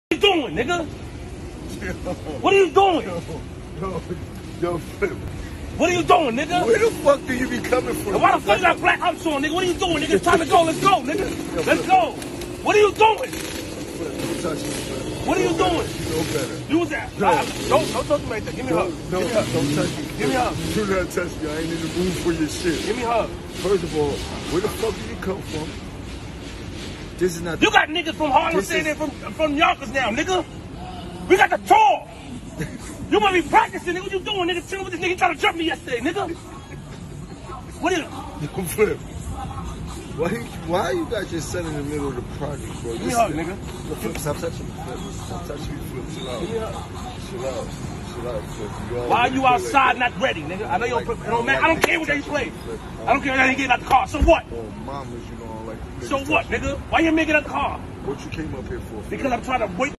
What are you doing, nigga? What are you doing? Yo, Flip. What are you doing, nigga? Where the fuck do you be coming from? And why the fuck you got black ups on, nigga? What are you doing, nigga? It's time to go. Let's go, nigga. Let's go. What are you doing? Don't touch me, Flip. What are you doing? You know better. Do that. Don't touch me right there. Give me a hug. No, don't touch me. Give me a hug. Do not touch me. I ain't in the mood for your shit. Give me a hug. First of all, where the fuck did you come from? This is not. You got niggas from Harlem saying they're from Yonkers now, nigga. We got the tour. You might be practicing, nigga. What you doing, nigga? Chilling with this nigga. He tried to jump me yesterday, nigga. What is it? Yo, Flip. Why you got your son in the middle of the project, bro? Give me a hug, nigga. Flip, stop touching me, Flip. Stop touching me, Flip. Chill out. Give me a hug. Chill out. Chill out, Flip. Why are you outside not ready, nigga? I know you don't play. Man, I don't care what they play. I don't care if they get out the car. So what? Oh, mamas, you know, like. So what, nigga? Why you making a car? What you came up here for? Because I'm trying to wait.